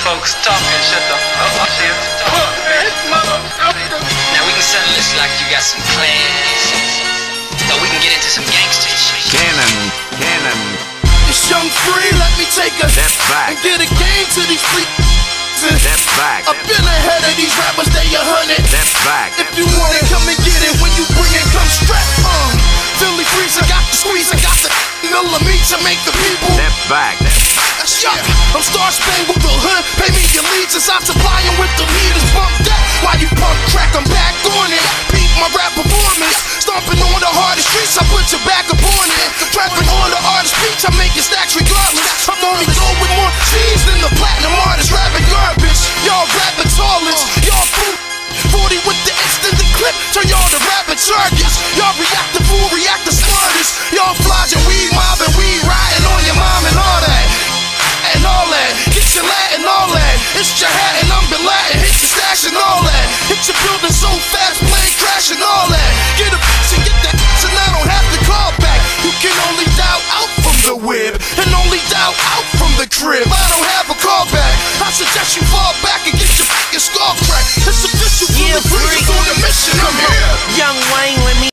folks talking, shut the fuck up, Now we can settle this like you got some plans, so we can get into some gangster shit. Cannon. It's Young Free, let me take a step back and get a game to these free. Step back. I've been ahead of these rappers, they 100. Step back. If you want it, come and get it. When you bring it, come strapped. Philly Freeze, I got the squeeze, I got the mill of me to make the people. Step back. Yeah, I'm Star Spangled, the hood. Pay me your leads as I supply them with the leaders. Bump that while you pump crack, I'm back on it. Beat my rap performance, stomping on the hardest streets, I put your back upon